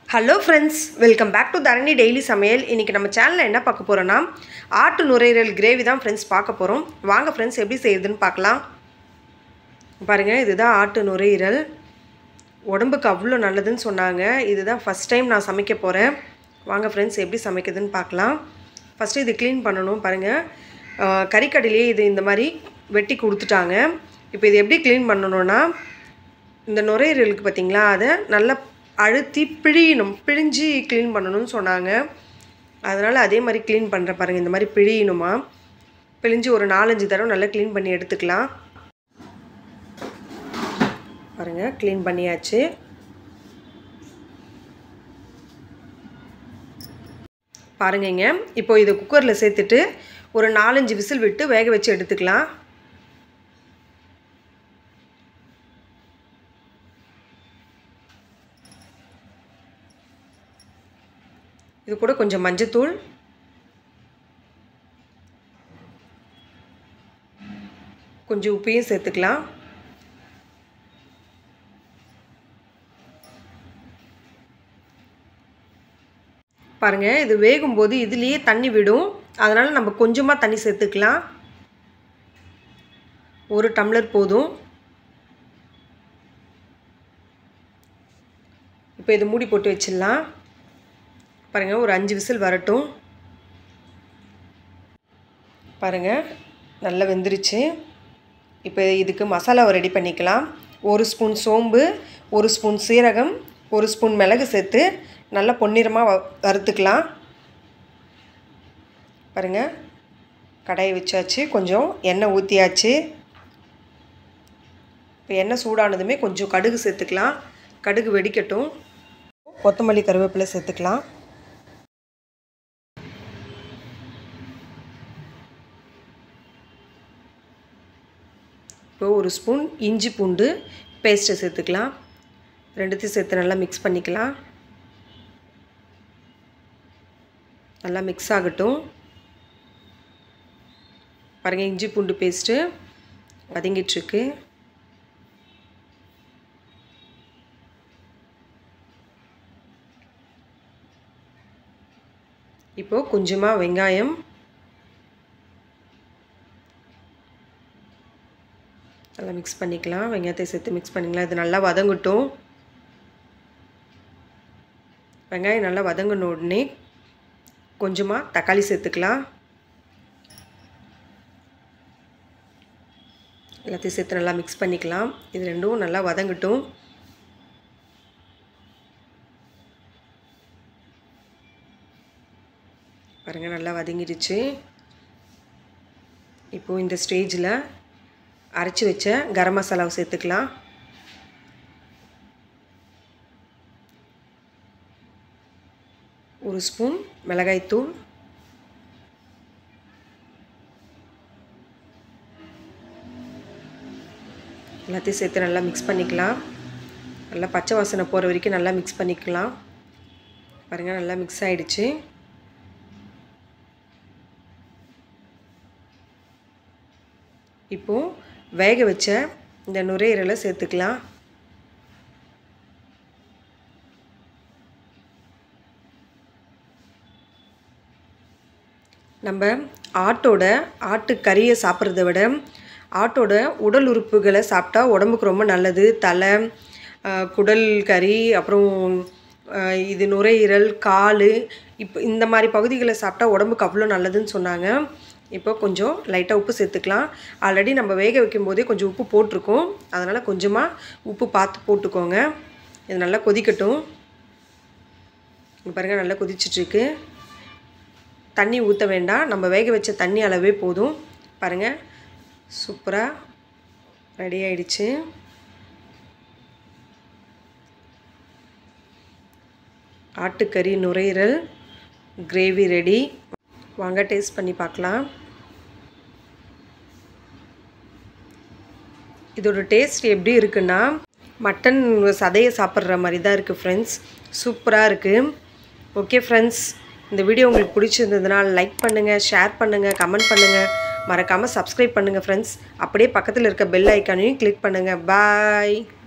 Hello friends, welcome back to Dharani daily சமையல். இன்றைக்கி நம்ம சேனலில் என்ன பார்க்க போகிறோன்னா ஆட்டு நுரையீரல் கிரேவி தான் ஃப்ரெண்ட்ஸ் பார்க்க போகிறோம். வாங்க ஃப்ரெண்ட்ஸ் எப்படி செய்யுதுன்னு பார்க்கலாம். பாருங்கள், இதுதான் ஆட்டு நுரையீரல். உடம்புக்கு அவ்வளோ நல்லதுன்னு சொன்னாங்க. இதுதான் ஃபஸ்ட் டைம் நான் சமைக்க போகிறேன். வாங்க ஃப்ரெண்ட்ஸ் எப்படி சமைக்குதுன்னு பார்க்கலாம். ஃபஸ்ட்டு இது க்ளீன் பண்ணணும். பாருங்கள், கறிக்கடையிலே இது இந்த மாதிரி வெட்டி கொடுத்துட்டாங்க. இப்போ இது எப்படி க்ளீன் பண்ணணுன்னா, இந்த நுரையீரலுக்கு பார்த்திங்களா, அதை நல்லா அழுத்தி பிழிஞ்சு க்ளீன் பண்ணணும்னு சொன்னாங்க. அதனால் அதே மாதிரி க்ளீன் பண்ணுற பாருங்கள். இந்த மாதிரி பிழியணுமா, பிழிஞ்சு ஒரு 4-5 தடவை நல்லா க்ளீன் பண்ணி எடுத்துக்கலாம். பாருங்கள், க்ளீன் பண்ணியாச்சு. பாருங்கங்க, இப்போ இதை குக்கரில் சேர்த்துட்டு ஒரு 4-5 விசில் விட்டு வேக வச்சு எடுத்துக்கலாம். இது கூட கொஞ்சம் மஞ்சத்தூள், கொஞ்சம் உப்பையும் சேர்த்துக்கலாம். பாருங்கள், இது வேகும்போது இதுலேயே தண்ணி விடும். அதனால் நம்ம கொஞ்சமாக தண்ணி சேர்த்துக்கலாம். 1 டம்ளர் போதும். இப்போ இது மூடி போட்டு வச்சிடலாம். பாருங்கள், ஒரு 5 விசில் வரட்டும். பாருங்கள், நல்லா வெந்துருச்சு. இப்போ இதுக்கு மசாலாவை ரெடி பண்ணிக்கலாம். 1 ஸ்பூன் சோம்பு, 1 ஸ்பூன் சீரகம், 1 ஸ்பூன் மிளகு சேர்த்து நல்லா பொன்னிறமாக வறுத்துக்கலாம். பாருங்கள், கடாயை வச்சாச்சு, கொஞ்சம் எண்ணெய் ஊற்றியாச்சு. இப்போ எண்ணெய் சூடானதுமே கொஞ்சம் கடுகு சேர்த்துக்கலாம். கடுகு வெடிக்கட்டும். கொத்தமல்லி, கருவேப்பிலை சேர்த்துக்கலாம். இப்போ 1 ஸ்பூன் இஞ்சி பூண்டு பேஸ்ட்டை சேர்த்துக்கலாம். ரெண்டுத்தையும் சேர்த்து நல்லா மிக்ஸ் பண்ணிக்கலாம். நல்லா மிக்ஸ் ஆகட்டும். பாருங்கள், இஞ்சி பூண்டு பேஸ்ட்டு வதங்கிட்டுருக்கு. இப்போது கொஞ்சமாக வெங்காயம், நல்லா மிக்ஸ் பண்ணிக்கலாம். வெங்காயத்தை சேர்த்து மிக்ஸ் பண்ணிக்கலாம். இது நல்லா வதங்கட்டும். வெங்காயம் நல்லா வதங்கின உடனே கொஞ்சமாக தக்காளி சேர்த்துக்கலாம். எல்லாத்தையும் சேர்த்து நல்லா மிக்ஸ் பண்ணிக்கலாம். இது ரெண்டும் நல்லா வதங்கட்டும். பாருங்கள், நல்லா வதங்கிடுச்சு. இப்போது இந்த ஸ்டேஜில் அரைச்சி வச்ச கரம் மசாலாவை சேர்த்துக்கலாம். ஒரு ஸ்பூன் மிளகாய்த்தூள், எல்லாத்தையும் சேர்த்து நல்லா மிக்ஸ் பண்ணிக்கலாம். நல்லா பச்சை வாசனை போகிற வரைக்கும் நல்லா மிக்ஸ் பண்ணிக்கலாம். பாருங்கள், நல்லா மிக்ஸ் ஆகிடுச்சு. இப்போது வேக வச்ச இந்த நுரையீரலை சேர்த்துக்கலாம். நம்ம ஆட்டு கறியை சாப்பிட்றத விட ஆட்டோட உடல் உறுப்புகளை சாப்பிட்டா உடம்புக்கு ரொம்ப நல்லது. தலை, குடல் கறி, அப்புறம் இது நுரையீரல், கால், இப்போ இந்த மாதிரி பகுதிகளை சாப்பிட்டா உடம்புக்கு அவ்வளோ நல்லதுன்னு சொன்னாங்க. இப்போ கொஞ்சம் லைட்டாக உப்பு சேர்த்துக்கலாம். ஆல்ரெடி நம்ம வேக வைக்கும் போதே கொஞ்சம் உப்பு போட்டிருக்கோம். அதனால் கொஞ்சமாக உப்பு பார்த்து போட்டுக்கோங்க. இது நல்லா கொதிக்கட்டும். பாருங்கள், நல்லா கொதிச்சிட்ருக்கு. தண்ணி ஊற்ற வேண்டாம். நம்ம வேக வச்ச தண்ணி அளவே போதும். பாருங்கள், சூப்பராக ரெடி ஆயிடுச்சு. ஆட்டுக்கறி நுரையீரல் கிரேவி ரெடி. வாங்க டேஸ்ட் பண்ணி பார்க்கலாம். இதோட டேஸ்ட் எப்படி இருக்குன்னா, மட்டன் சதையை சாப்பிட்ற மாதிரி தான் இருக்குது ஃப்ரெண்ட்ஸ். சூப்பராக இருக்குது. ஓகே ஃப்ரெண்ட்ஸ், இந்த வீடியோ உங்களுக்கு பிடிச்சிருந்ததுனால லைக் பண்ணுங்கள், ஷேர் பண்ணுங்கள், கமெண்ட் பண்ணுங்கள். மறக்காமல் சப்ஸ்கிரைப் பண்ணுங்கள் ஃப்ரெண்ட்ஸ். அப்படியே பக்கத்தில் இருக்க பெல் ஐக்கானையும் கிளிக் பண்ணுங்கள். பாய்.